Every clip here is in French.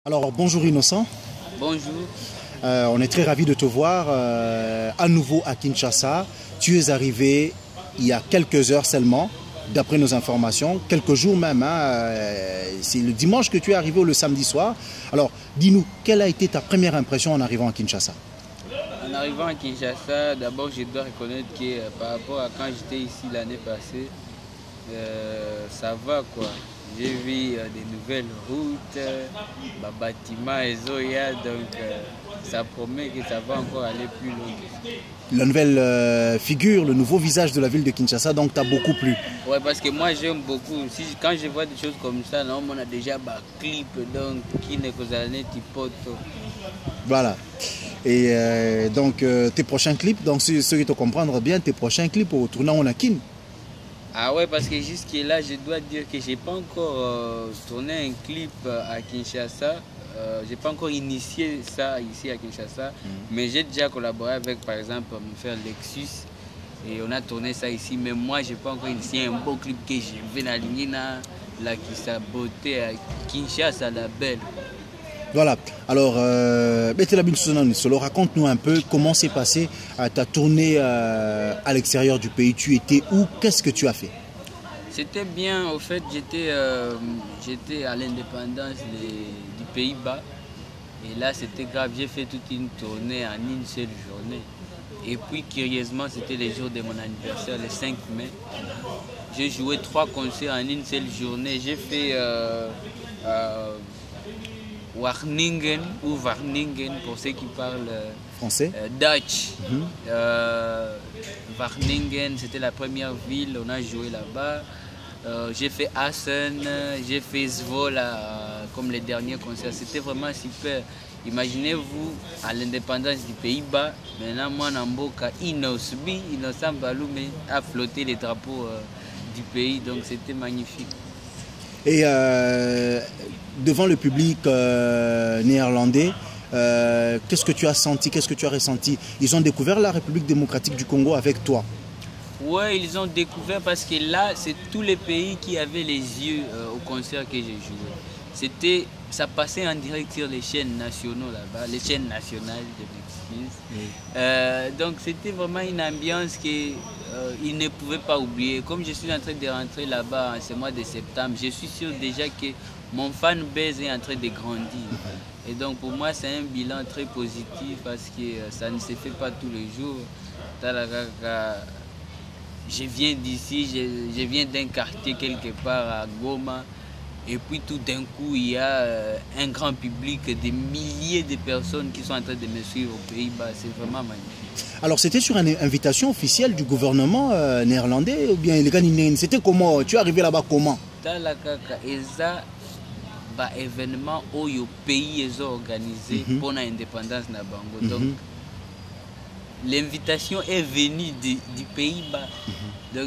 Alors bonjour Innocent. Bonjour. On est très ravis de te voir à nouveau à Kinshasa. Tu es arrivé il y a quelques heures seulement, d'après nos informations, quelques jours même. C'est le dimanche que tu es arrivé ou le samedi soir. Alors dis-nous, quelle a été ta première impression en arrivant à Kinshasa? En arrivant à Kinshasa, d'abord je dois reconnaître que par rapport à quand j'étais ici l'année passée, ça va quoi. J'ai vu des nouvelles routes, bâtiments et Zoya, donc ça promet que ça va encore aller plus loin. La nouvelle figure, le nouveau visage de la ville de Kinshasa, donc t'as beaucoup plu. Ouais, parce que moi j'aime beaucoup. Quand je vois des choses comme ça, non, on a déjà un clip, donc qui n'est que ça poto. Voilà. Et donc tes prochains clips, donc ceux qui te comprendre bien, tes prochains clips au tournant on a Kin. Ah ouais, parce que jusque-là, je dois dire que j'ai pas encore tourné un clip à Kinshasa. J'ai pas encore initié ça ici à Kinshasa, mais j'ai déjà collaboré avec, par exemple, mon frère Lexus. Et on a tourné ça ici, mais moi, j'ai pas encore initié un beau clip que je vais aligner là qui sa beauté à Kinshasa, la belle. Voilà, alors raconte-nous un peu comment s'est passé ta tournée à l'extérieur du pays. Tu étais où? Qu'est-ce que tu as fait? C'était bien, au fait, j'étais à l'indépendance du Pays-Bas. Et là, c'était grave, j'ai fait toute une tournée en une seule journée. Et puis, curieusement, c'était le jour de mon anniversaire, le 5 mai. J'ai joué 3 concerts en une seule journée. J'ai fait Warningen ou Warningen pour ceux qui parlent français, Dutch. Warningen, c'était la première ville, on a joué là-bas. J'ai fait Assen, j'ai fait Zwolle comme les derniers concerts. C'était vraiment super. Imaginez-vous à l'indépendance du Pays-Bas, maintenant moi Namboka Innocent Baloume a flotté les drapeaux du pays, donc c'était magnifique. Et devant le public néerlandais, qu'est-ce que tu as senti, qu'est-ce que tu as ressenti? Ils ont découvert la République démocratique du Congo avec toi? Oui, ils ont découvert parce que là, c'est tous les pays qui avaient les yeux au concert que j'ai joué. Ça passait en direct sur les chaînes nationales là-bas, les chaînes nationales de Mexique. Donc c'était vraiment une ambiance qu'ils ne pouvaient pas oublier. Comme je suis en train de rentrer là-bas en ce mois de septembre, je suis sûr déjà que mon fanbase est en train de grandir. Et donc pour moi, c'est un bilan très positif parce que ça ne se fait pas tous les jours. Je viens d'ici, je viens d'un quartier quelque part à Goma. Et puis tout d'un coup, il y a un grand public, des milliers de personnes qui sont en train de me suivre aux Pays-Bas. C'est vraiment magnifique. Alors c'était sur une invitation officielle du gouvernement néerlandais ou bien les Ghanéens? C'était comment? Tu es arrivé là-bas comment? Événement où le pays est organisé pour l'indépendance na Bango. Donc l'invitation est venue du Pays-Bas. Donc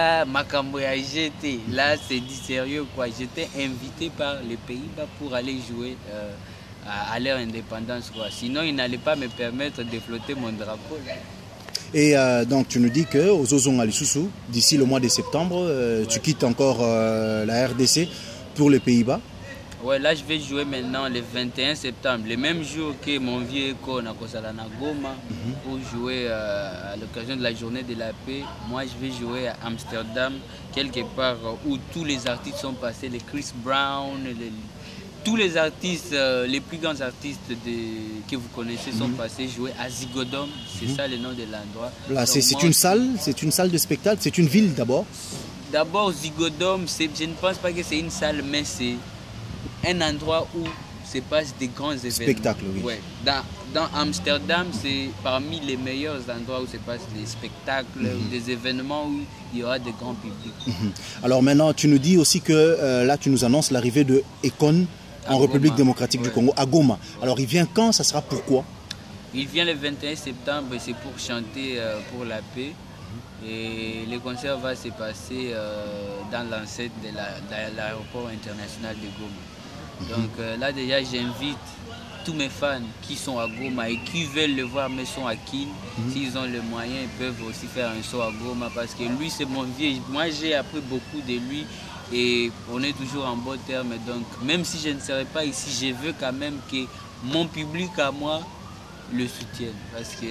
là c'est du sérieux quoi. J'étais invité par les Pays-Bas pour aller jouer à leur indépendance quoi. Sinon ils n'allaient pas me permettre de flotter mon drapeau. Et donc tu nous dis que aux Ozon Alisusu, d'ici le mois de septembre, tu quittes encore la RDC pour les Pays-Bas. Ouais, là je vais jouer maintenant le 21 septembre, le même jour que mon vieux écho na Goma pour jouer à l'occasion de la journée de la paix. Moi je vais jouer à Amsterdam, quelque part où tous les artistes sont passés, les Chris Brown, tous les artistes, les plus grands artistes que vous connaissez sont passés jouer à Zigodome, c'est ça le nom de l'endroit. Là c'est une salle de spectacle, c'est une ville d'abord. D'abord Zigodome, je ne pense pas que c'est une salle, mais c'est un endroit où se passent des grands événements. Spectacles, oui. Ouais. Dans Amsterdam, c'est parmi les meilleurs endroits où se passent des spectacles, des événements où il y aura des grands publics. Alors maintenant, tu nous dis aussi que là, tu nous annonces l'arrivée de Ekon en République démocratique du Congo, à Goma. Alors il vient quand? Ça sera pourquoi? Il vient le 21 septembre, c'est pour chanter pour la paix. Et le concert va se passer dans l'enceinte de l'aéroport international de Goma. Donc là déjà j'invite tous mes fans qui sont à Goma et qui veulent le voir mais sont à Kin. S'ils ont le moyen, ils peuvent aussi faire un saut à Goma parce que lui c'est mon vieux. Moi j'ai appris beaucoup de lui et on est toujours en bon terme. Donc, même si je ne serai pas ici, je veux quand même que mon public à moi le soutienne. Parce que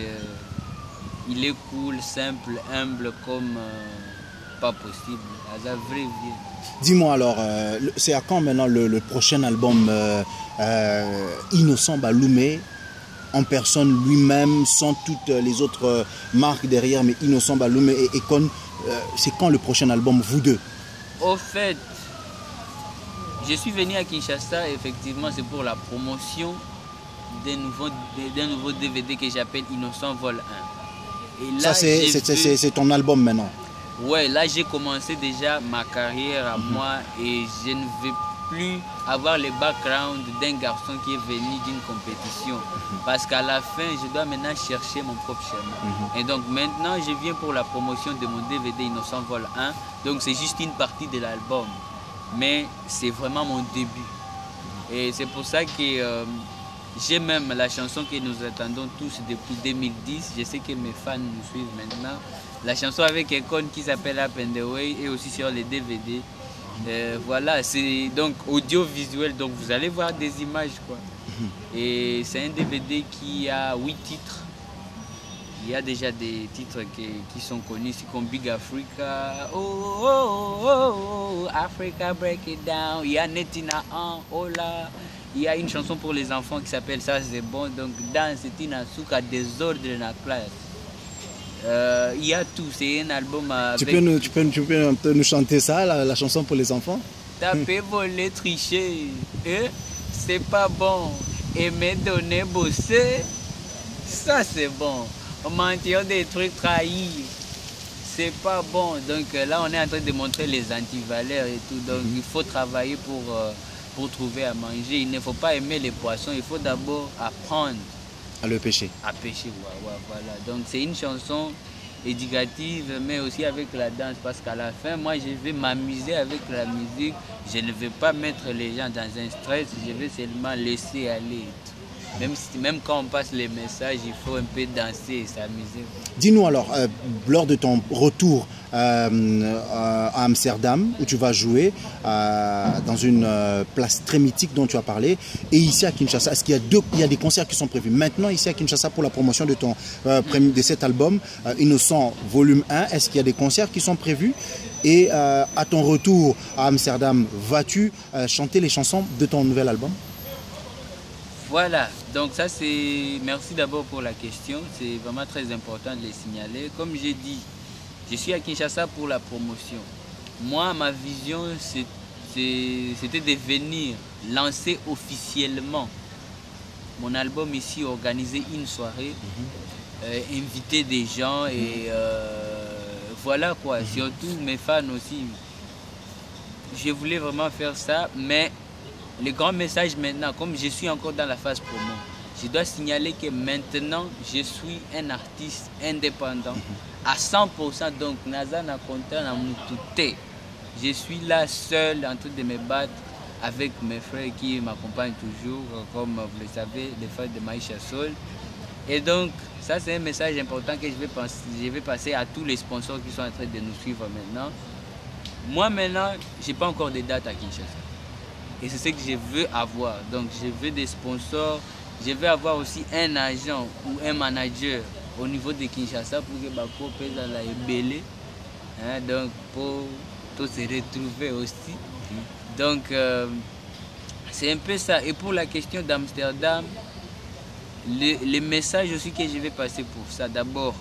il est cool, simple, humble comme pas possible. À la vraie vie. Dis-moi alors, c'est à quand maintenant le prochain album Innocent Baloumé en personne lui-même, sans toutes les autres marques derrière, mais Innocent Baloumé et Econ, c'est quand le prochain album, vous deux? Au fait, je suis venu à Kinshasa, effectivement, c'est pour la promotion d'un nouveau DVD que j'appelle Innocent Vol 1. Et là, ça, c'est ton album maintenant? Ouais, là, j'ai commencé déjà ma carrière à moi et je ne vais plus avoir le background d'un garçon qui est venu d'une compétition. Parce qu'à la fin, je dois maintenant chercher mon propre chemin. Et donc maintenant, je viens pour la promotion de mon DVD Innocent Vol 1. Donc c'est juste une partie de l'album. Mais c'est vraiment mon début. Et c'est pour ça que j'ai même la chanson que nous attendons tous depuis 2010. Je sais que mes fans nous suivent maintenant. La chanson avec Econ qui s'appelle Up and the Way et aussi sur les DVD. Voilà, c'est donc audiovisuel, donc vous allez voir des images quoi. Et c'est un DVD qui a 8 titres. Il y a déjà des titres qui sont connus, comme Big Africa, oh, oh, oh, oh, Africa Break It Down. Il y a Netina An, oh là. Il y a une chanson pour les enfants qui s'appelle Ça c'est bon, donc dans Netina Souka, Désordre de la classe. Il y a tout, c'est un album avec... Tu peux nous chanter ça, la chanson pour les enfants? Taper, voler, tricher, c'est pas bon. Aimer, donner, bosser, ça c'est bon. Mentir, des trucs, trahir, c'est pas bon. Donc là on est en train de montrer les antivaleurs et tout. Donc il faut travailler pour trouver à manger. Il ne faut pas aimer les poissons, il faut d'abord apprendre à le pêcher. À pêcher, voilà. Donc c'est une chanson éducative, mais aussi avec la danse, parce qu'à la fin, moi, je vais m'amuser avec la musique. Je ne vais pas mettre les gens dans un stress, je vais seulement laisser aller. Même quand on passe les messages, il faut un peu danser et s'amuser. Dis-nous alors, lors de ton retour à Amsterdam, où tu vas jouer dans une place très mythique dont tu as parlé, et ici à Kinshasa, est-ce qu'il y a des concerts qui sont prévus maintenant ici à Kinshasa pour la promotion de, de cet album Innocent Volume 1? Est-ce qu'il y a des concerts qui sont prévus? Et à ton retour à Amsterdam, vas-tu chanter les chansons de ton nouvel album? Voilà, donc ça c'est... Merci d'abord pour la question, c'est vraiment très important de les signaler. Comme j'ai dit, je suis à Kinshasa pour la promotion. Moi, ma vision, c'était de venir lancer officiellement mon album ici, organiser une soirée, inviter des gens et voilà quoi, surtout mes fans aussi. Je voulais vraiment faire ça, mais le grand message maintenant, comme je suis encore dans la phase promo, je dois signaler que maintenant, je suis un artiste indépendant à 100%. Donc, Naza n'a compté en Moutouté. Je suis là seul en train de me battre avec mes frères qui m'accompagnent toujours, comme vous le savez, les frères de Maïcha Sol. Et donc, ça c'est un message important que je vais passer à tous les sponsors qui sont en train de nous suivre maintenant. Moi maintenant, je n'ai pas encore de date à Kinshasa. Et c'est ce que je veux avoir. Donc je veux des sponsors, je veux avoir aussi un agent ou un manager au niveau de Kinshasa pour que Bako pèse à la ébélé. Donc pour tous se retrouver aussi. Donc c'est un peu ça. Et pour la question d'Amsterdam, le message aussi que je vais passer pour ça, d'abord,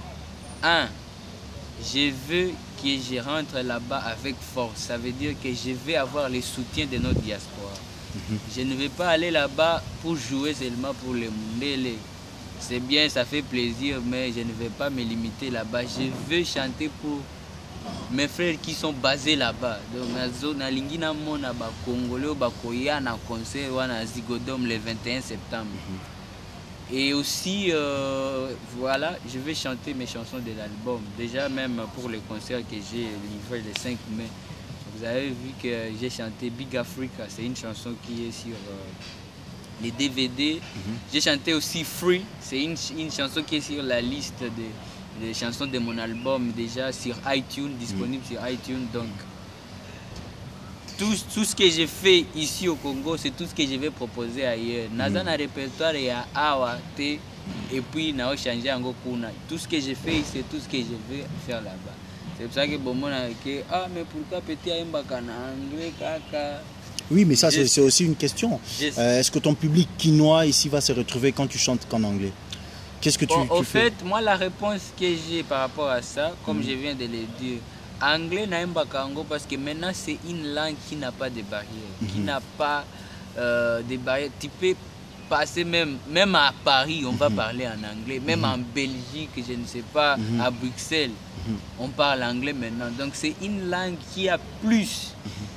je veux que je rentre là-bas avec force. Ça veut dire que je vais avoir le soutien de notre diaspora. Je ne vais pas aller là-bas pour jouer seulement pour les Mundele. C'est bien, ça fait plaisir, mais je ne vais pas me limiter là-bas. Je veux chanter pour mes frères qui sont basés là-bas. Donc, na lingina mona ba Congolais ba koya na concert wana Zigodome le 21 septembre. Et aussi, voilà, je vais chanter mes chansons de l'album. Déjà, même pour le concert que j'ai livré le 5 mai, vous avez vu que j'ai chanté Big Africa. C'est une chanson qui est sur les DVD. J'ai chanté aussi Free. C'est une chanson qui est sur la liste des chansons de mon album, déjà sur iTunes, disponible sur iTunes. Donc, tout ce que j'ai fait ici au Congo, c'est tout ce que je vais proposer ailleurs. Dans un répertoire, il y a Awa, T, et puis na changer encore kuna. Tout ce que j'ai fait, c'est tout ce que je vais faire là-bas. C'est pour ça que bon, mais pourquoi petit Aimbaka en anglais, kaka? Oui, mais ça, c'est aussi une question. Est-ce que ton public quinois ici va se retrouver quand tu chantes qu'en anglais? Qu'est-ce que tu fais? Moi, la réponse que j'ai par rapport à ça, comme je viens de le dire, anglais Naïmbaka Ango, parce que maintenant, c'est une langue qui n'a pas de barrières, qui n'a pas de barrières. Tu peux passer même à Paris, on va parler en anglais, même en Belgique, je ne sais pas, à Bruxelles, on parle anglais maintenant. Donc, c'est une langue qui a plus...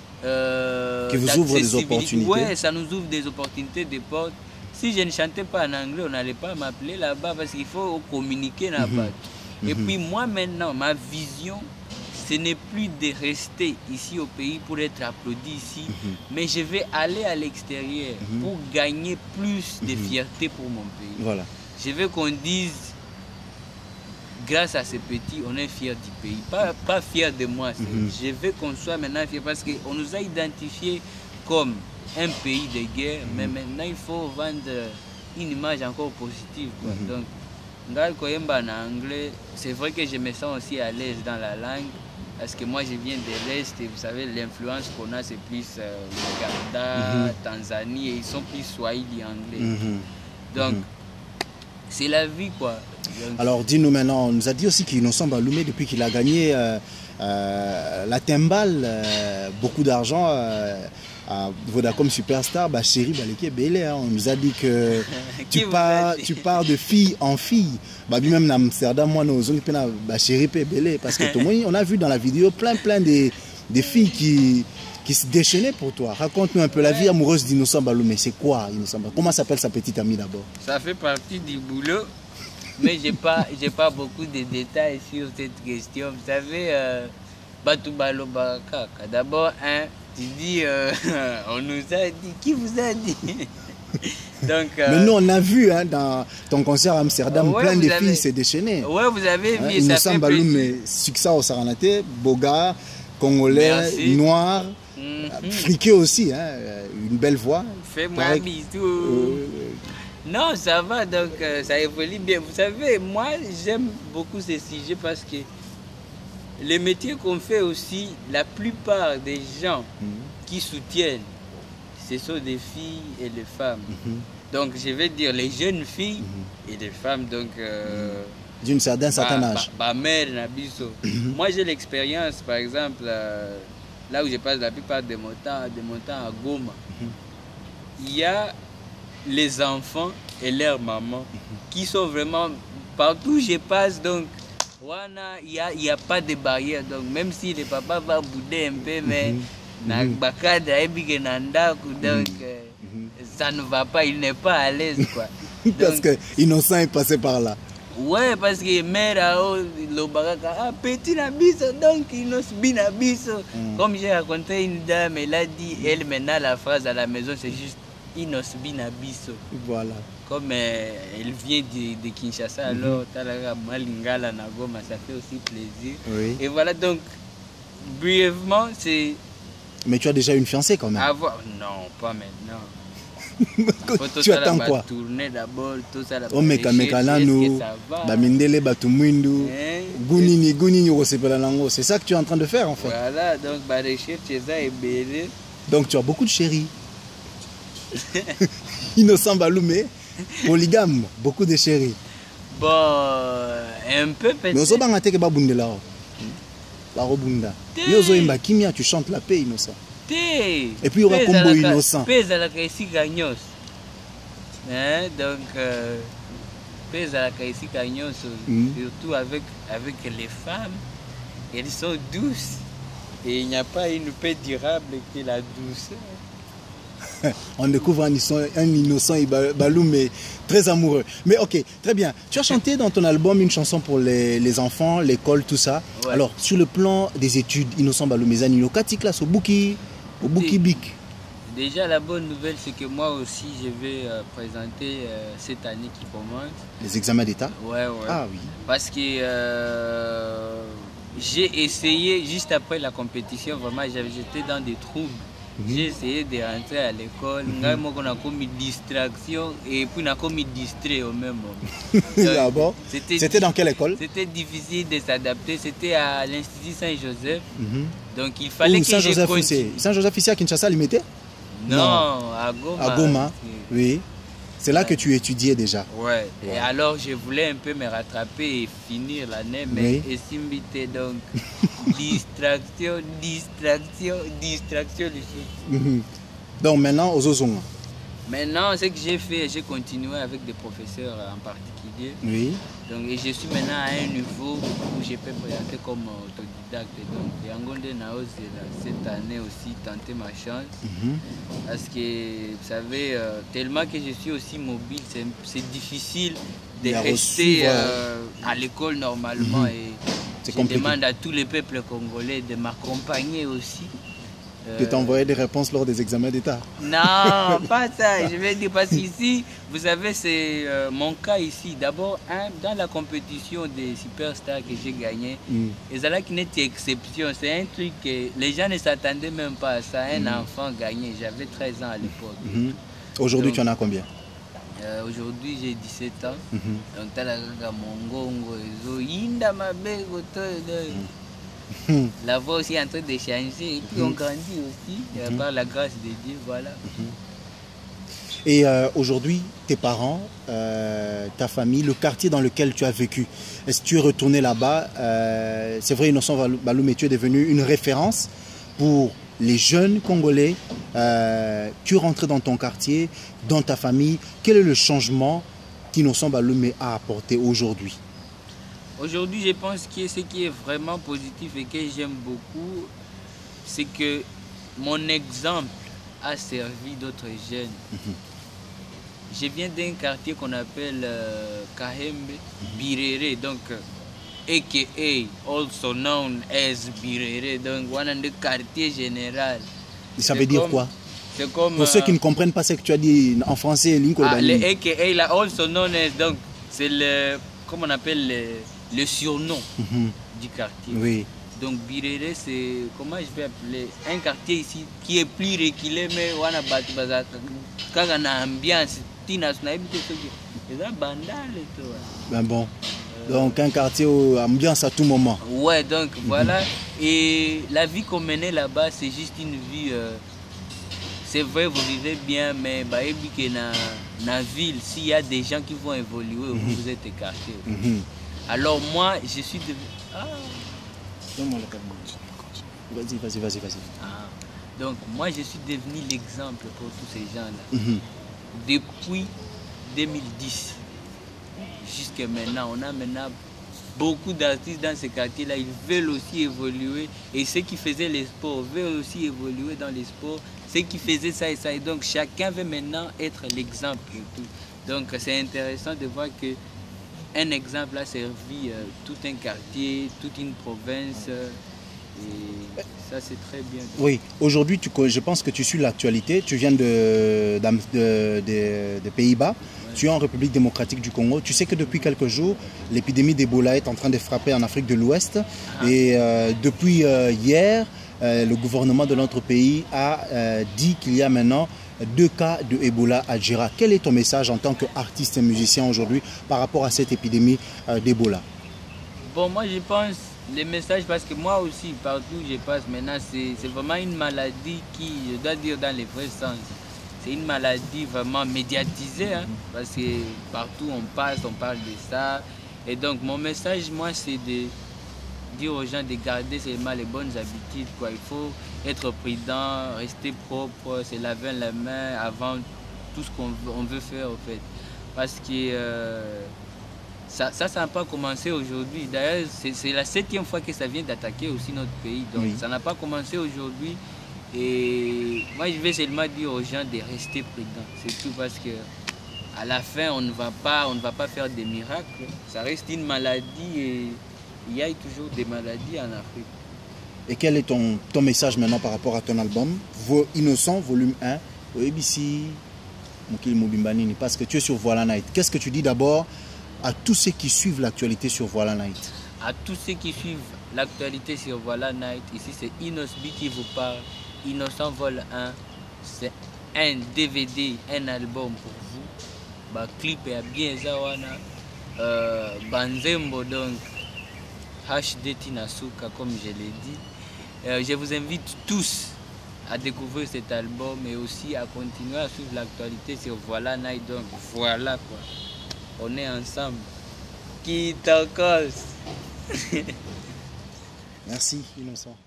qui vous ouvre des opportunités. Oui, ça nous ouvre des opportunités, des portes. Si je ne chantais pas en anglais, on n'allait pas m'appeler là-bas parce qu'il faut communiquer là-bas. Et puis moi maintenant, ma vision, ce n'est plus de rester ici au pays pour être applaudi ici, mais je vais aller à l'extérieur pour gagner plus de fierté pour mon pays. Voilà. Je veux qu'on dise, grâce à ces petits, on est fiers du pays. Pas fiers de moi. Je veux qu'on soit maintenant fiers parce qu'on nous a identifiés comme un pays de guerre, mais maintenant il faut vendre une image encore positive. Quoi. Donc, en anglais, c'est vrai que je me sens aussi à l'aise dans la langue, parce que moi je viens de l'Est et vous savez, l'influence qu'on a, c'est plus Ouganda, Tanzanie, et ils sont plus Swahili anglais. Donc, c'est la vie, quoi. Donc, alors, dis-nous maintenant, on nous a dit aussi qu'Innocent Baloumé, depuis qu'il a gagné la timbale, beaucoup d'argent, à Vodacom Superstar, chérie, on nous a dit que tu pars de fille en fille. Même en Amsterdam, moi, nous avons chérie, parce que tout le monde, on a vu dans la vidéo plein de filles qui se déchaînaient pour toi. Raconte-nous un peu la vie amoureuse d'Innocent Baloumé. C'est quoi, Innocent Baloumé? Comment s'appelle sa petite amie d'abord? Ça fait partie du boulot, mais je n'ai pas beaucoup de détails sur cette question. Vous savez, Batoubalo Baraka, d'abord, tu dis, on nous a dit, qui vous a dit? Donc, mais nous, on a vu dans ton concert à Amsterdam, plein de filles se déchaîner. Oui, vous avez vu. Innocent Baloumé, succès au Saranate, Boga, Congolais, noir, friqué aussi, une belle voix. Fais-moi un bisou. Non, ça va, donc ça évolue bien. Vous savez, moi, j'aime beaucoup ces sujets parce que les métiers qu'on fait aussi, la plupart des gens qui soutiennent, ce sont des filles et des femmes. Donc, je vais dire les jeunes filles et les femmes, donc... d'un certain âge. Ma mère, Nabiso. Moi, j'ai l'expérience, par exemple, là où je passe la plupart de mon temps à Goma. Il y a les enfants et leurs mamans qui sont vraiment... Partout où je passe, donc... Il n'y a pas de barrière, donc même si le papa va bouder un peu, mais donc ça ne va pas, il n'est pas à l'aise, quoi. Parce que Innocent est passé par là. Ouais, parce que mère le baraka, petit nabiso, donc Innocent binabiso. Comme j'ai raconté une dame, elle a dit, elle maintenant la phrase à la maison, c'est juste Innocent binabiso. Voilà. Comme elle vient de Kinshasa, alors Malingala Nagoma, ça fait aussi plaisir. Oui. Et voilà, donc, brièvement, c'est... Mais tu as déjà une fiancée quand même? Non, pas maintenant. Tu attends quoi? Tourner d'abord, tout ça. Oh, mais Kamekalano, Bamindele, Batumwindu, Gunini, Rosepelanango. C'est ça que tu es en train de faire en fait. Voilà, donc, recherche, ça est belé. Donc, tu as beaucoup de chéris. Innocent Baloumé, polygame, beaucoup de chéris. Bon, un peu peut-être. Mais on va te babundela. Barobunda. Yozoimba Kimia, tu chantes la paix, Innocent. Et puis il y aura combo Innocent. Pèse à la Kaisi Gagnos. Donc, pèse à la Kaisi Gagnos, surtout avec les femmes. Elles sont douces. Et il n'y a pas une paix durable que la douceur. On découvre un Innocent et Baloumé très amoureux. Mais ok, très bien. Tu as chanté dans ton album une chanson pour les enfants, l'école, tout ça. Ouais. Alors, sur le plan des études, Innocent Baloumé, Zanino, quelle classe au Bouki Bic? Déjà, la bonne nouvelle, c'est que moi aussi, je vais présenter cette année qui commence. Les examens d'État? Ouais. Ah oui. Parce que j'ai essayé, juste après la compétition, vraiment, j'étais dans des troubles. J'ai essayé de rentrer à l'école, on a commis distraction et puis on a commis distrait au même moment. Ah bon? C'était dans quelle école? C'était difficile de s'adapter, c'était à l'Institut Saint-Joseph. Donc il fallait que je continue. Saint-Joseph ici à Kinshasa, limité? Non, à Goma. À Goma, oui. C'est là que tu étudiais déjà. Ouais. Et alors je voulais un peu me rattraper et finir l'année, mais oui. Donc distraction. Donc maintenant, aux Ozonga. Maintenant, ce que j'ai fait, j'ai continué avec des professeurs en particulier. Oui. Donc, et je suis maintenant à un niveau où je peux présenter comme autodidacte. Donc, Yangonde Nao, cette année aussi, tenter ma chance. Parce que, vous savez, tellement que je suis aussi mobile, c'est difficile de rester à l'école normalement. Et je demande à tous les peuples congolais de m'accompagner aussi. De t'envoyer des réponses lors des examens d'État? Non, pas ça. Je vais dire parce qu'ici, vous savez, c'est mon cas ici. D'abord, dans la compétition des superstars que j'ai gagné, et ça là qui n'est exception. C'est un truc que les gens ne s'attendaient même pas à ça. Un enfant gagné. J'avais 13 ans à l'époque. Aujourd'hui, tu en as combien? Aujourd'hui, j'ai 17 ans. Donc, tu as Mongongo, la voix aussi est en train de changer et puis on grandit aussi par la grâce de Dieu, voilà. Et aujourd'hui, tes parents, ta famille, le quartier dans lequel tu as vécu, est-ce que tu es retourné là-bas? C'est vrai, Innocent Baloum, tu es devenu une référence pour les jeunes Congolais. Tu es rentré dans ton quartier, dans ta famille. Quel est le changement qu'Innocent Baloum a apporté aujourd'hui? Aujourd'hui, je pense que ce qui est vraiment positif et que j'aime beaucoup, c'est que mon exemple a servi d'autres jeunes. Je viens d'un quartier qu'on appelle Kahembe, Birere, donc a.k.a. also known as Birere, donc on a un quartier général. Ça veut dire quoi? C'est comme, pour ceux qui ne comprennent pas ce que tu as dit en français, le a.k.a. là, also known as, donc c'est le, comment on appelle le surnom du quartier. Oui. Donc Birere, c'est, comment je vais appeler, un quartier ici qui est plus reculé, mais on a battu quand on a ambiance, ben bon. Donc un quartier où ambiance à tout moment. Ouais, donc voilà. Et la vie qu'on menait là-bas, c'est juste une vie. C'est vrai, vous vivez bien, mais dans la ville, s'il y a des gens qui vont évoluer, vous êtes écartés. Alors moi, je suis devenu... Vas-y. Donc moi, je suis devenu l'exemple pour tous ces gens-là. Depuis 2010 jusqu'à maintenant, on a maintenant beaucoup d'artistes dans ce quartier-là. Ils veulent aussi évoluer. Et ceux qui faisaient les sports veulent aussi évoluer dans les sports. Ceux qui faisaient ça et ça. Et donc chacun veut maintenant être l'exemple pour tout. Donc c'est intéressant de voir que un exemple a servi tout un quartier, toute une province. Et ça, c'est très bien. Oui, aujourd'hui, je pense que tu suis l'actualité. Tu viens des Pays-Bas. Ouais. Tu es en République démocratique du Congo. Tu sais que depuis quelques jours, l'épidémie d'Ebola est en train de frapper en Afrique de l'Ouest. Et depuis hier, le gouvernement de notre pays a dit qu'il y a maintenant 2 cas de Ebola à Djira. Quel est ton message en tant qu'artiste et musicien aujourd'hui par rapport à cette épidémie d'Ebola? Bon, moi je pense, les messages, parce que moi aussi, partout où je passe maintenant, c'est vraiment une maladie qui, je dois dire dans les vrais sens, c'est une maladie vraiment médiatisée, hein, parce que partout on passe, on parle de ça. Et donc mon message, moi, c'est de dire aux gens de garder seulement les bonnes habitudes, quoi. Il faut être prudent, rester propre, se laver la main avant tout ce qu'on veut faire, en fait. Parce que ça n'a pas commencé aujourd'hui. D'ailleurs, c'est la 7e fois que ça vient d'attaquer aussi notre pays. Donc ça n'a pas commencé aujourd'hui. Et moi, je vais seulement dire aux gens de rester prudents. C'est tout, parce que à la fin, on ne va pas faire des miracles. Ça reste une maladie et il y a toujours des maladies en Afrique. Et quel est ton message maintenant par rapport à ton album Innocent, volume 1, au ABC, Mokili Mobimbanini, parce que tu es sur Voilà Night. Qu'est-ce que tu dis d'abord à tous ceux qui suivent l'actualité sur Voilà Night? À tous ceux qui suivent l'actualité sur Voilà Night, ici c'est Inosbi qui vous parle. Innocent Vol 1, c'est un DVD, un album pour vous. Bah, clip est bien Zawana. Banzembo donc HD Tinasuka comme je l'ai dit. Je vous invite tous à découvrir cet album et aussi à continuer à suivre l'actualité sur Voilà Night. Donc voilà quoi. On est ensemble. Qui t'en cause? Merci Innocent.